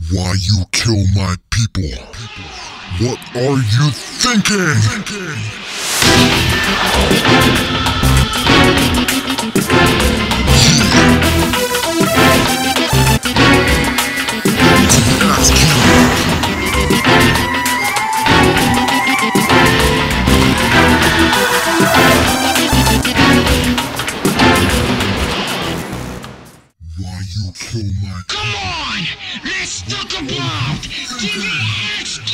Why you kill my people? What are you thinking? Why you kill my... Come on! Let's talk about TVXQ!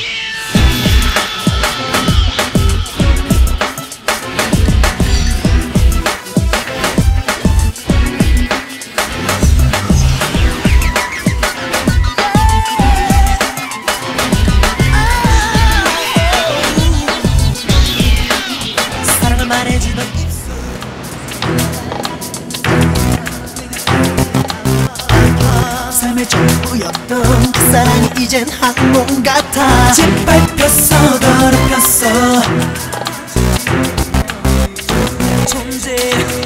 사랑을 말해주던 입술 삶의 전부였던 그 사랑이 이젠 항공 같아 짓밟혔어 더럽혔어 존재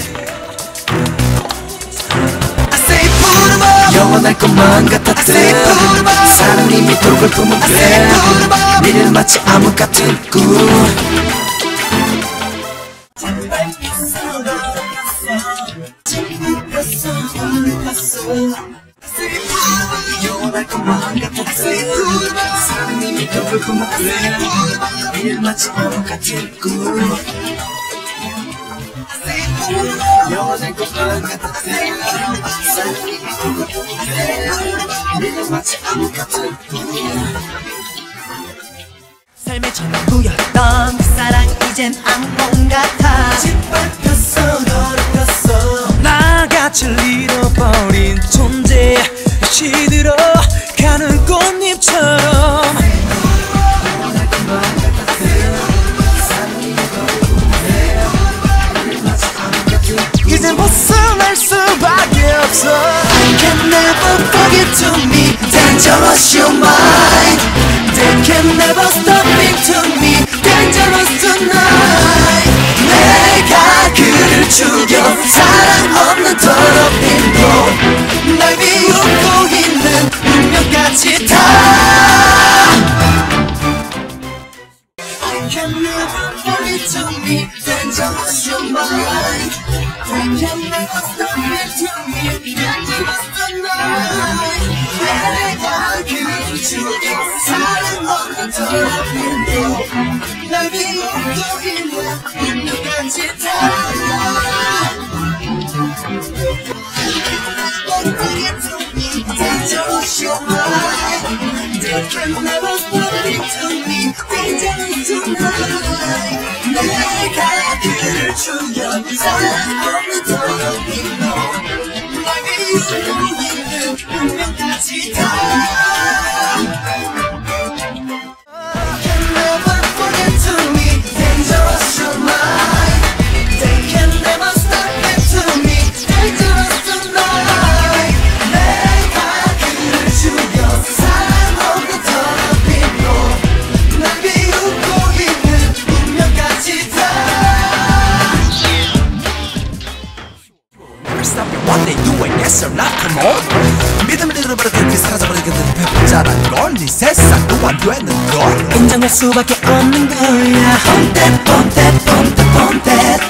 I say put 'em up 영원할 것만 같았던 I say put 'em up 사랑 이미 독을 품은 게 미래는 마치 암흑 같은 꿈 영원할 것만 같았어 사랑 이미 독을 품은 게 미래는 마치 암흑 같은 꿈 영원할 것만 같았어 사랑 이미 독을 품은 게 미래는 마치 암흑 같은 꿈 삶의 전부였던 그 사랑 이젠 악몽 같아 짓밟혔어 더럽혔어 나같이 잃어버린 존재 시들어 가는 꽃잎처럼 이젠 벗어날 수밖에 없어 I can never forget to me dangerous your mind They can never stop me to me dangerous tonight 내가 그를 죽여 사랑 없는 더럽힘도 날 비웃고 있는 운명까지 다 I can never forget to me dangerous your mind They can never stop me to me dangerous tonight 내가 그를 죽여 사랑 없는 더럽힘도 날 비웃고 있는 운명까지 다 Dangerous your mind They can never stop it to me Dangerous tonight 내가 그를 죽여 사랑 없는 더럽힘도 날 비웃고 있는 운명까지 다 Can never forget to me Dangerous your mind They can never stop it to me Dangerous tonight 내가 그를 죽여 사랑 없는 더럽힘도 날 비웃고 있는 운명까지 다 Never stop me one day you ain't yes or not come on 믿음을 잃어버려 그렇게 사라져버린 그들은 배고프자란 걸 네 세상도 안 되는 걸 인정할 수밖에 없는 거야 뻔댓 뻔댓 뻔댓 뻔댓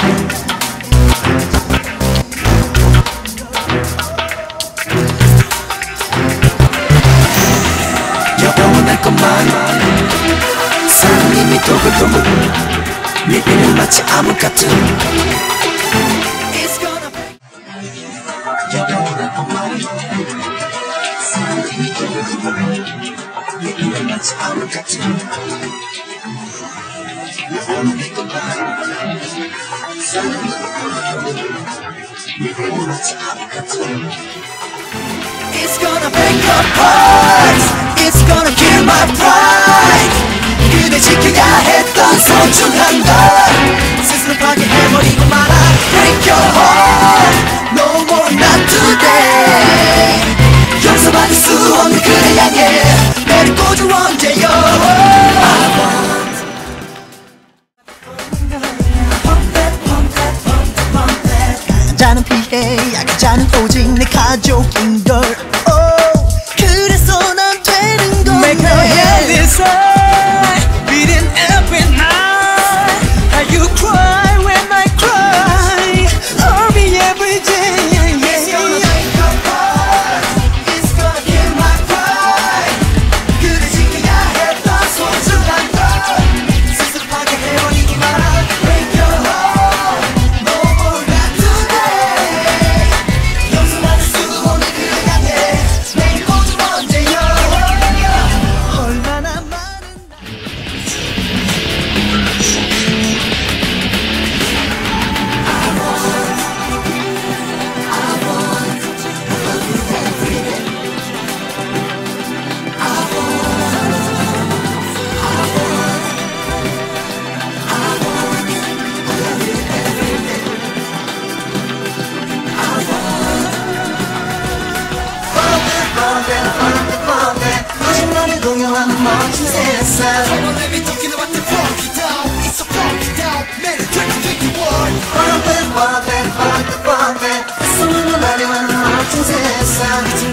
영원할 것만 사랑 이미 독을 품은 미래는 마치 암흑 같은 영원할 것만 사랑 이미 독을 품은 미래는 마치 암흑 같은 영원할 것만 사랑 이미 독을 품은 미래는 마치 암흑 같은 It's gonna break your heart It's gonna kill my pride 그대 지켜야 했던 소중한 걸 스스로 파괴해버리고 말아 Break your heart No more not today 용서받을 수 없는 그대 향해 내를 꽂아 원해요 I want 자는 피해 약자는 오직 내 가족인걸 oh, 그래서 난 되는 화려한 멋진 세상 Come on, let me talk about the funky down. It's so funky down. Man, it's 2021. Bump it, bump it, bump it, bump it. 숨은 화려한 멋진 세상